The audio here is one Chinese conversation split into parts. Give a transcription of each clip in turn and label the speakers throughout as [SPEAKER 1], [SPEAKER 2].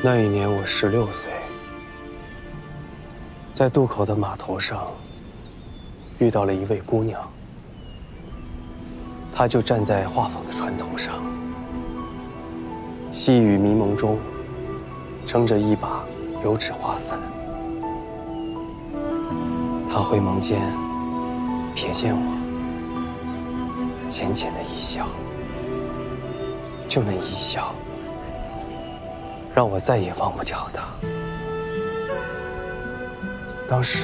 [SPEAKER 1] 那一年我16岁，在渡口的码头上遇到了一位姑娘，她就站在画舫的船头上，细雨迷蒙中，撑着一把油纸花伞。她回眸间瞥见我，浅浅的一笑，就那一笑，让我再也忘不掉她。当时，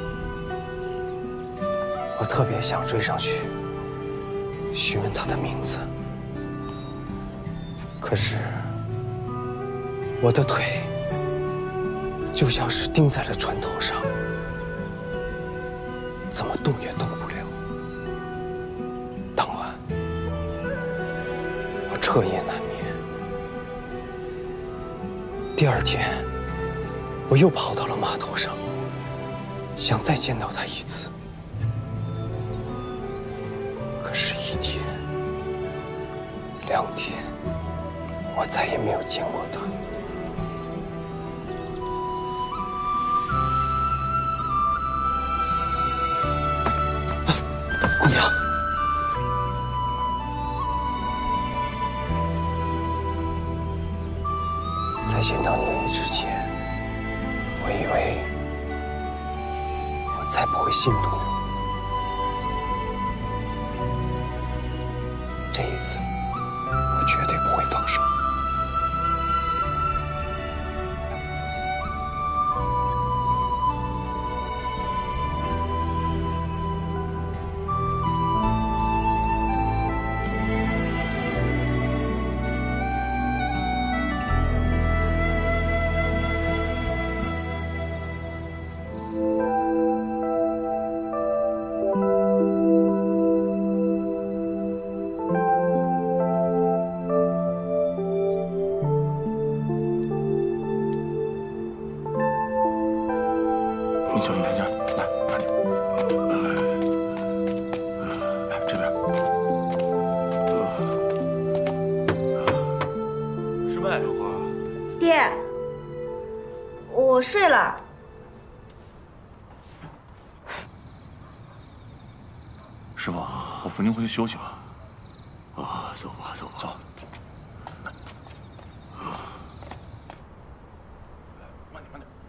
[SPEAKER 1] 我特别想追上去，询问她的名字，可是我的腿就像是钉在了船头上，怎么动也动不了。当晚，我彻夜难眠。第二天，我又跑到了码头上，想再见到他一次。可是1天、2天，我再也没有见过他。姑娘，在见到你之前，我以为我再不会心动了。这一次，我绝对不会放手。
[SPEAKER 2] 你小心台阶，来，慢点。来这边。师妹，小花。
[SPEAKER 3] 爹，我睡了。
[SPEAKER 2] 师傅，我扶您回去休息吧。
[SPEAKER 4] 啊，走吧，走吧。
[SPEAKER 2] 走。慢点，慢点。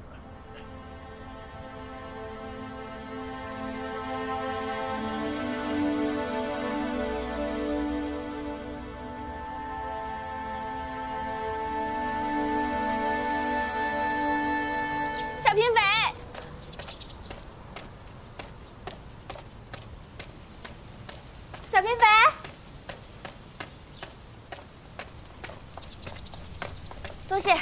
[SPEAKER 3] 小平匪，小平匪，多谢。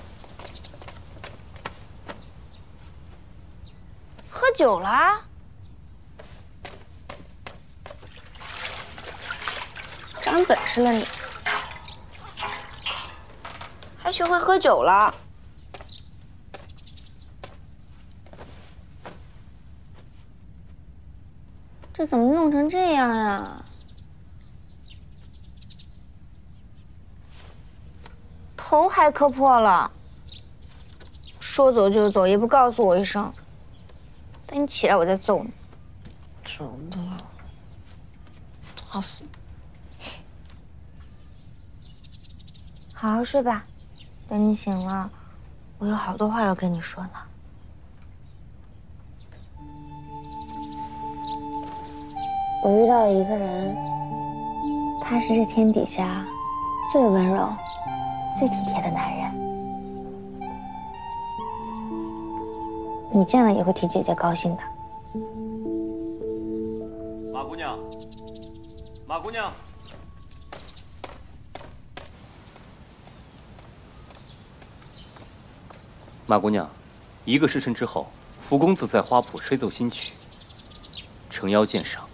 [SPEAKER 3] 喝酒了？长本事了你，还学会喝酒了？这怎么弄成这样呀？头还磕破了，说走就走，也不告诉我一声。等你起来，我再揍你。
[SPEAKER 5] 走吧，打死你！
[SPEAKER 3] 好好睡吧，等你醒了，我有好多话要跟你说呢。我遇到了一个人，他是这天底下最温柔、最体贴的男人。你见了也会替姐姐高兴的。
[SPEAKER 6] 马姑娘，马姑娘，马姑娘，1个时辰之后，福公子在花圃吹奏新曲，诚邀鉴赏。